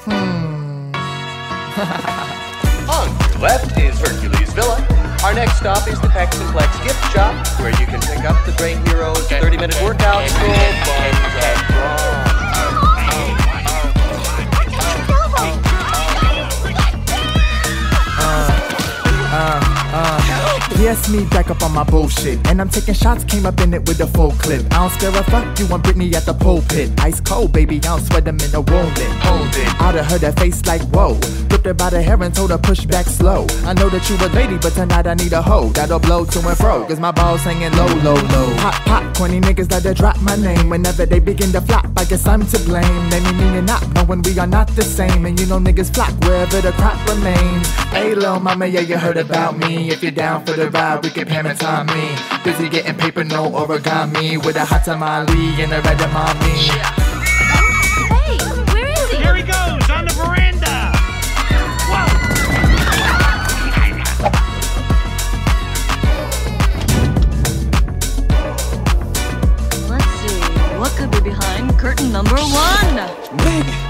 On your left is Hercules Villa. Our next stop is the Pex and Plex gift shop, where you can pick up the Brain Heroes 30-minute workout scroll buns at bronze. Yes, me back up on my bullshit. And I'm taking shots, came up in it with a full clip. I don't scare a fuck, you want Britney at the pulpit. Ice cold, baby, I don't sweat them in a wounded. Hold it, I'd have heard her face like whoa. Whipped her by the hair and told her push back slow. I know that you a lady, but tonight I need a hoe that'll blow to and fro, cause my balls hanging low, low, low. Pop, pop, corny niggas like to drop my name. Whenever they begin to flop, I guess I'm to blame. They meaning not, knowing we are not the same. And you know niggas flock wherever the crop remains. Hey, lil' mama, yeah, you heard about me. If you're down for the ride, we can Pam and Tommy. Busy getting paper, no origami. With a hot tamale and a red edamame. Hey, where is he? Here he goes, on the veranda! Whoa! Let's see, what could be behind curtain number 1? Big